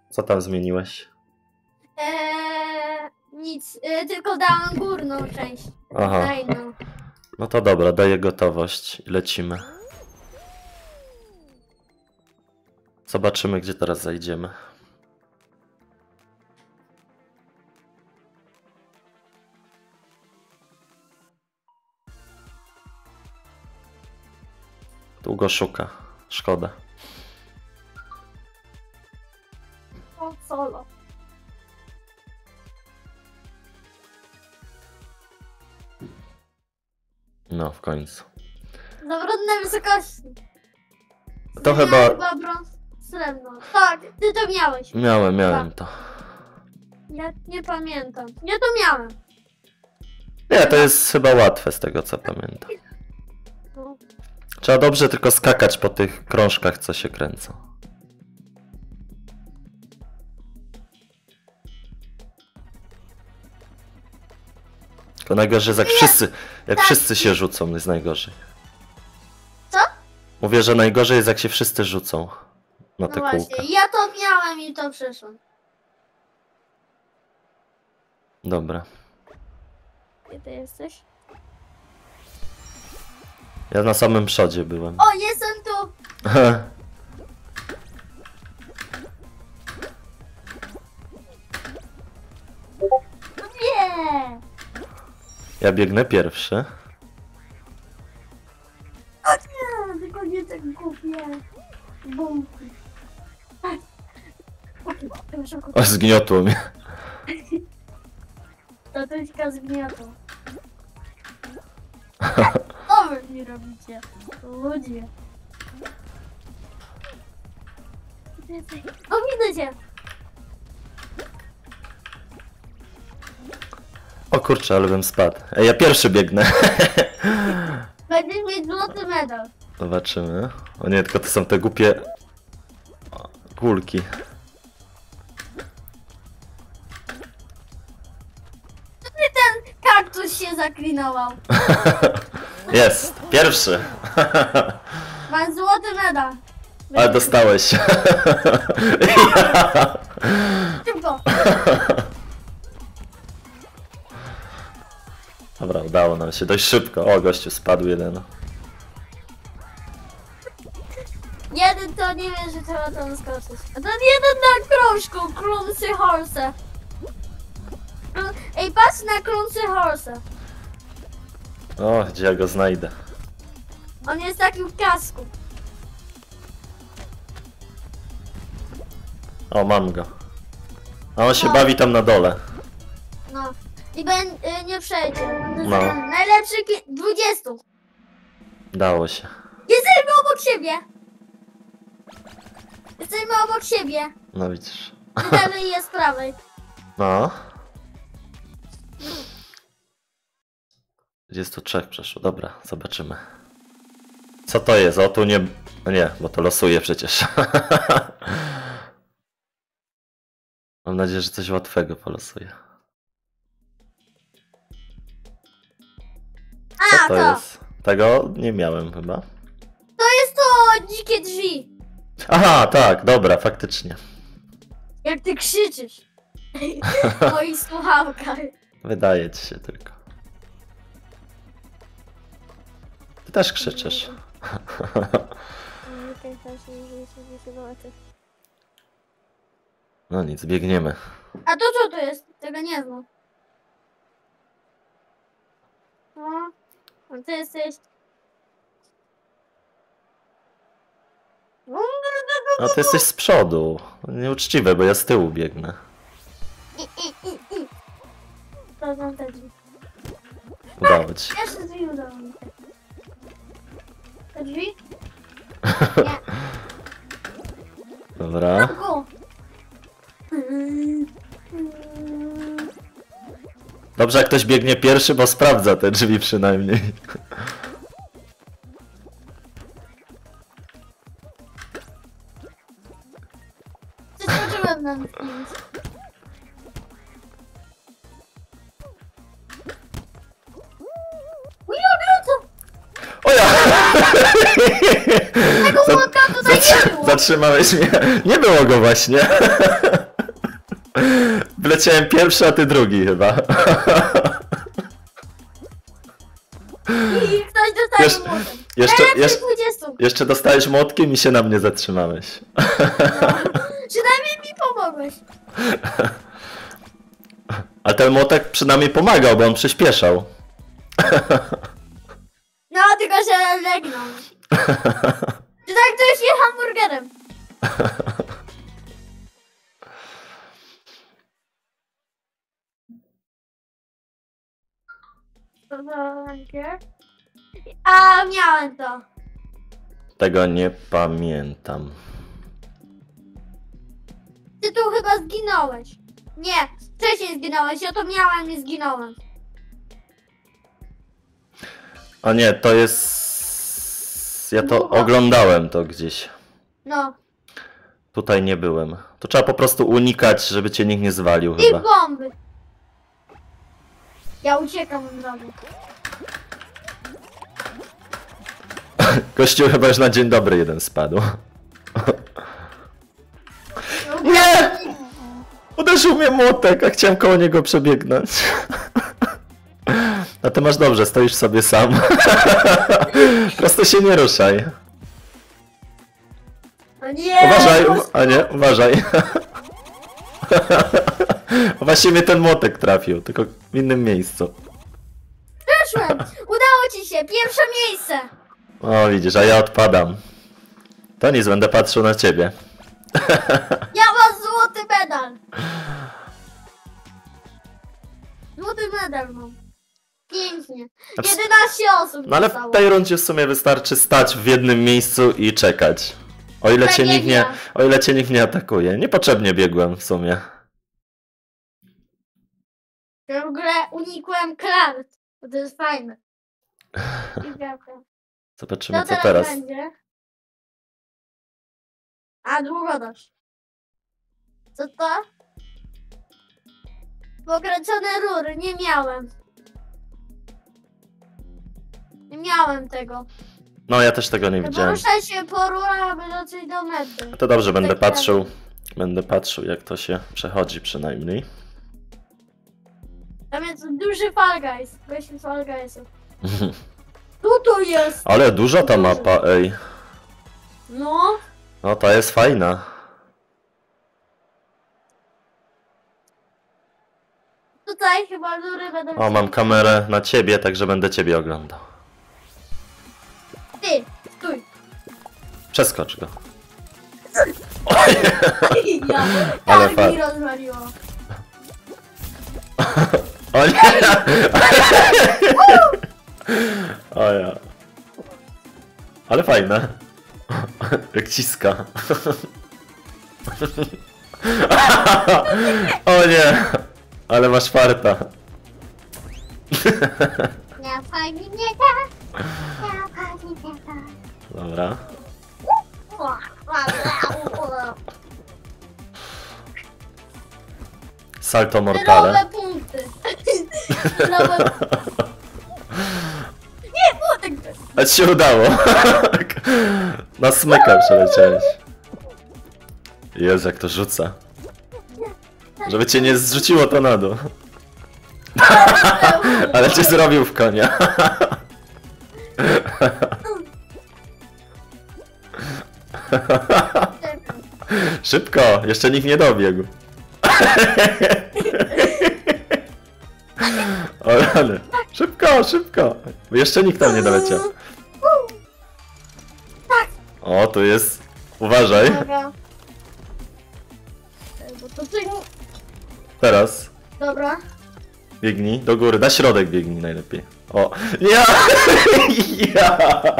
Co tam zmieniłeś? Nic, tylko dałam górną część. Aha. Dajną. No to dobra, daję gotowość i lecimy. Zobaczymy, gdzie teraz zajdziemy. Długo szuka. Szkoda. O, solo. No, w końcu. Zawrotne wysokości. To Ja chyba... brąz, srebrno. Tak, ty to miałeś. Miałem to. Ja nie pamiętam. Ja to miałem. Nie, to jest chyba łatwe z tego, co pamiętam. No. Trzeba dobrze tylko skakać po tych krążkach, co się kręcą. To najgorzej jest jak wszyscy się rzucą, jest najgorzej. Co? Mówię, że najgorzej jest jak się wszyscy rzucą na No te właśnie, kółka. ja to miałem i to przeszłem. Dobra. Gdzie ty jesteś? Ja na samym przodzie byłem. O, jestem tu! Nie! Ja biegnę pierwszy. O nie, tylko nie tak głupie. Bum. O, zgniotło mnie. To tylko zgniotło. Co wy mi robicie? Ludzie. O, widzę cię! O kurczę, ale bym spadł. Ej, ja pierwszy biegnę. Będziesz mieć złoty medal. Zobaczymy. O nie, tylko to są te głupie kulki. Ten kaktus się zaklinował. Jest, pierwszy. Mam złoty medal. Ale dostałeś. Szybko. Dobra, udało nam się dość szybko. O, gościu spadł jeden. Jeden to nie wie, że trzeba tam skoczyć. A ten jeden na krążku, Clumsy Horse. Ej, patrz na Clumsy Horse. O, gdzie ja go znajdę? On jest taki w kasku. O, mam go. A on się No. bawi tam na dole. No. I nie przejdzie. No. Najlepszy 20. Dało się. Jesteśmy obok siebie. Jesteśmy obok siebie. No widzisz. Z lewej i z prawej. No. 23 przeszło. Dobra, zobaczymy. Co to jest? O, tu nie... No nie, bo to losuje przecież. Mam nadzieję, że coś łatwego polosuje. Co A, to jest? Tego nie miałem chyba. To jest to dzikie drzwi. Aha, tak, dobra, faktycznie. Jak ty krzyczysz. W moich słuchawkach. Wydaje ci się tylko. Ty też krzyczysz. No nic, biegniemy. A to co to jest? Tego nie znam. No, a ty jesteś... No ty jesteś z przodu. Nieuczciwe, bo ja z tyłu biegnę. To znam te drzwi. Udało ci. Jeszcze drzwi udało mi się. Te drzwi? Nie. Dobra. Go. Dobrze, jak ktoś biegnie pierwszy, bo sprawdza te drzwi przynajmniej. Przeskoczyłem na nic. O ja! Tego chłopca tutaj nie było. Zatrzymałeś mnie. Nie było go właśnie. Wleciałem pierwszy, a ty drugi chyba. I ktoś dostaje młotem. Jeszcze dostałeś młotkiem i się na mnie zatrzymałeś. No. Przynajmniej mi pomogłeś. A ten młotek przynajmniej pomagał, bo on przyspieszał. No, tylko że legnął. Czy tak to już je hamburgerem? A, miałem to. Tego nie pamiętam. Ty tu chyba zginąłeś. Nie, wcześniej zginąłeś, ja to miałem i zginąłem. A nie, to jest... Ja to oglądałem to gdzieś. No. Tutaj nie byłem. To trzeba po prostu unikać, żeby cię nikt nie zwalił I chyba. bomby. Ja uciekam od razu. Kościół chyba już na dzień dobry jeden spadł. No, Nie! Uderzył mnie młotek, a chciałem koło niego przebiegnąć. A ty masz dobrze, stoisz sobie sam. Prosto się nie ruszaj. no nie! Uważaj, a nie, uważaj. Właśnie mnie ten młotek trafił, tylko w innym miejscu. Przeszłem! Udało ci się! Pierwsze miejsce! O, widzisz, a ja odpadam. To nic, będę patrzył na ciebie. Ja mam złoty medal! Złoty medal mam. Pięknie. 11 osób No ale w zostało. tej rundzie w sumie wystarczy stać w jednym miejscu i czekać. O ile cię nikt nie atakuje. Niepotrzebnie biegłem w sumie. Ja w ogóle unikłem kart, bo to jest fajne. Zobaczymy co teraz. Będzie? A, długodosz. Co to? Pokręcone rury, nie miałem. Nie miałem tego. No ja też tego nie widziałem. Poruszaj się po rurach, aby dotrzeć do mety. To dobrze, będę Tak, patrzył. Będę patrzył jak to się przechodzi przynajmniej. Tam jest duży Fall Guys. Weźmy Fall Guysów. Tu to jest! Ale duża ta mapa, ej. No. No ta jest fajna. Tutaj chyba rury będą... O, mam kamerę na ciebie, także będę ciebie oglądał. Ty, stój. Przeskocz go. Ja, Ale tak mi fakt. rozwaliło. O nie! O ja. Ale fajne. Jak ciska. O nie! Ale masz farta. Ja fajnie nie da. Ja fajnie nie da. Dobra. Salto mortale. Nowe punkty. Nowe... Nie, młotek. A ci się udało. Na smyka przeleciałeś. Jezu, jak to rzuca. Żeby cię nie zrzuciło to na dół. Ale cię zrobił w konia. Szybko, jeszcze nikt nie dobiegł. O rany. Szybko, szybko. Bo jeszcze nikt tam nie doleciał. O, tu jest. Uważaj. Dobra. Bo to ty... Teraz. Dobra. Biegnij do góry. Na środek biegnij najlepiej. O. Ja! Ja!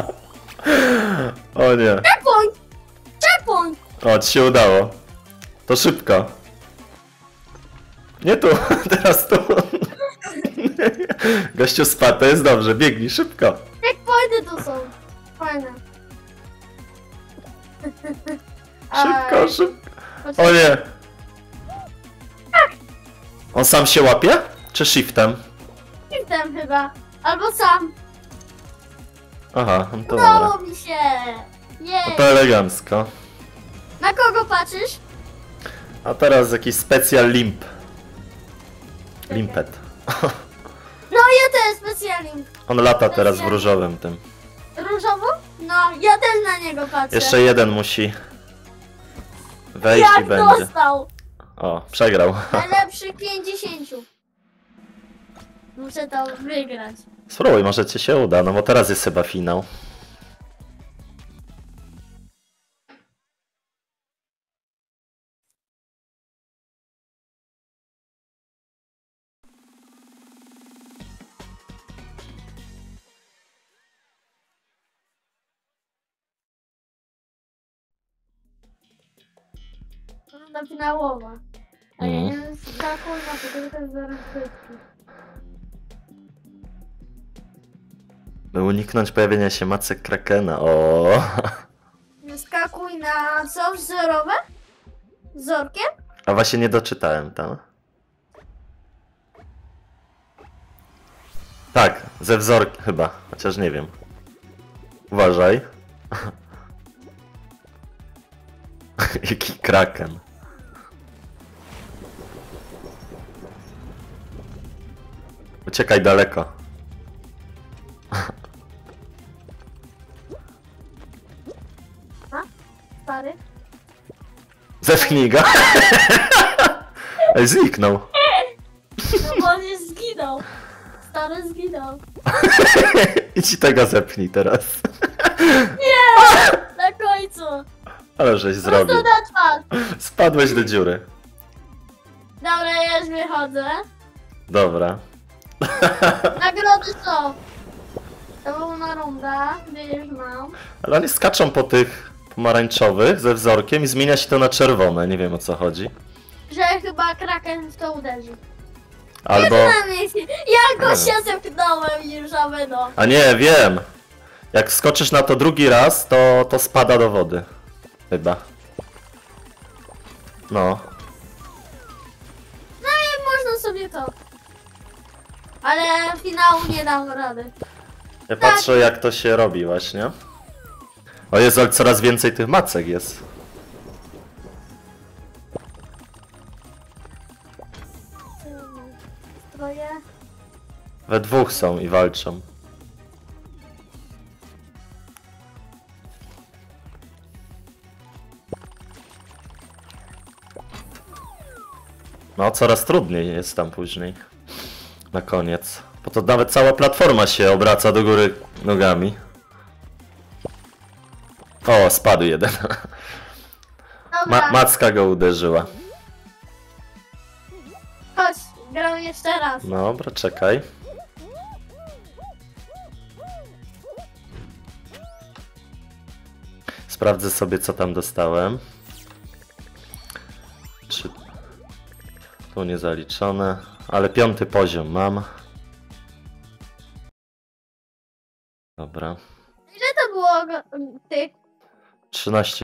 O nie. Checkpoint! Checkpoint! O, ci się udało. To szybko. Nie tu, teraz tu. Gościu spadł, to jest dobrze, biegnij szybko. Checkpointy tu są. Fajne. Szybko, szybko. Poczekaj. O nie. On sam się łapie? Czy shiftem? Shiftem chyba. Albo sam. Aha, to dobra. Udało mi się. No Jej. to elegancko. patrzysz? A teraz jakiś specjal limp. Limpet. No ja też specjalnie. On lata teraz w różowym tym. Różową? No, ja też na niego patrzę. Jeszcze jeden musi wejść i Jak będzie. dostał? O, przegrał. Najlepszy 50. Muszę to wygrać. Spróbuj, może ci się uda, no bo teraz jest chyba finał. Runda finałowa. A ja Mhm. nie wiem, skakuj na to, tylko to jest zaraz szybki. By uniknąć pojawienia się macek Krakena. O. Skakuj na co? Wzorowe? Wzorkiem? A właśnie nie doczytałem tam. Tak, ze wzorkiem chyba, chociaż nie wiem. Uważaj. Jaki kraken. Uciekaj daleko. Stary? Zepchnij go. Ej, zniknął. No bo on jest zginął. Stary zginął. I ci tego zepchnij teraz. Na końcu. Ale żeś Prosto zrobił. na twarz. Spadłeś do dziury. Dobra, ja już wychodzę. Dobra. Nagrody są. To była runda, gdzie już mam. Ale oni skaczą po tych pomarańczowych ze wzorkiem i zmienia się to na czerwone. Nie wiem o co chodzi. Że chyba Kraken w to uderzy. Albo... Ja go się zepchnąłem już, aby no. A nie, wiem. Jak skoczysz na to drugi raz, to spada do wody. Chyba. No. No i można sobie to. Ale finału nie dam rady. Ja patrzę jak to się robi właśnie. O Jezu, ale coraz więcej tych macek jest. Stroje. We dwóch są i walczą. No, coraz trudniej jest tam później. Na koniec. Bo to nawet cała platforma się obraca do góry nogami. O, spadł jeden. Dobra, Macka go uderzyła. chodź, gramy jeszcze raz. Dobra, czekaj. Sprawdzę sobie co tam dostałem. Czy... Tu niezaliczone, ale 5. poziom mam. Dobra. Ile to było tych 13